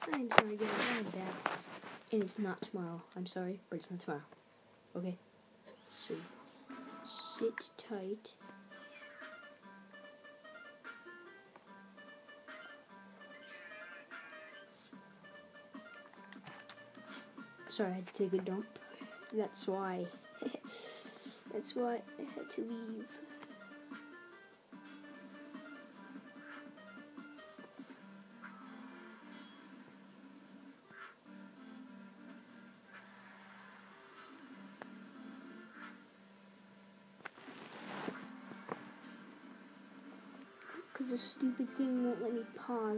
I'm sorry guys, I'm back. And it's not tomorrow. I'm sorry, but it's not tomorrow. Okay? So, sit tight. Sorry, I had to take a dump. That's why. That's why I had to leave. Because the stupid thing won't let me pause.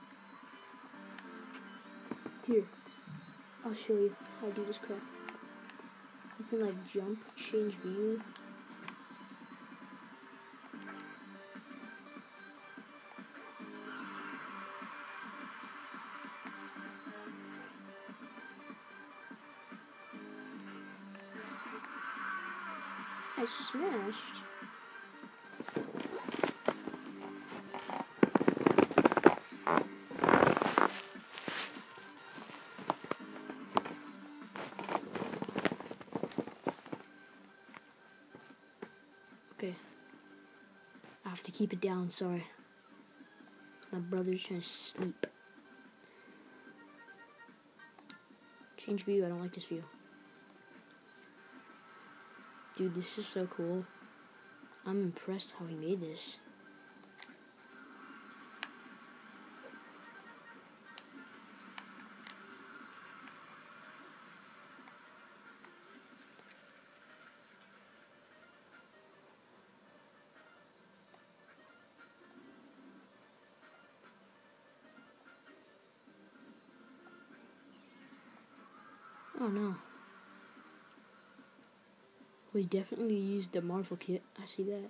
Here, I'll show you how to do this crap. You can like jump, change view. I smashed. Okay. I have to keep it down, sorry. My brother's trying to sleep. Change view, I don't like this view. Dude, this is so cool. I'm impressed how he made this. Oh no. We definitely used the Marvel kit. I see that.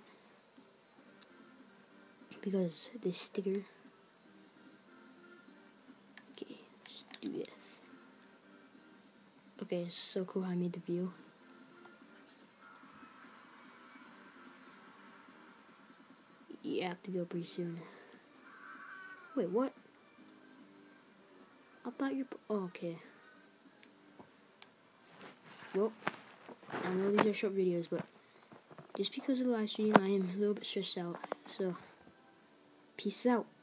Because this sticker. Okay, let's do this. Okay, it's so cool how I made the view. You have to go pretty soon. Wait, what? I thought you're... Oh, okay. Well, I know these are short videos, but just because of the live stream, I am a little bit stressed out. So, peace out.